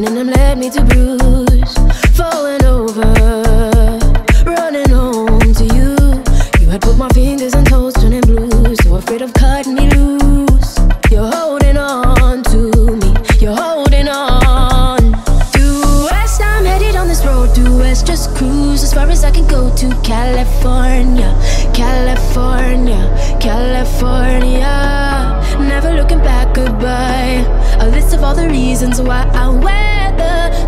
them led me to bruise, falling over, running home to you. You had put my fingers and toes turning blue, so afraid of cutting me loose. You're holding on to me, you're holding on. Due west, I'm headed on this road. Due west, just cruise as far as I can go to California, California, California. Never looking back, goodbye. A list of all the reasons why I wear the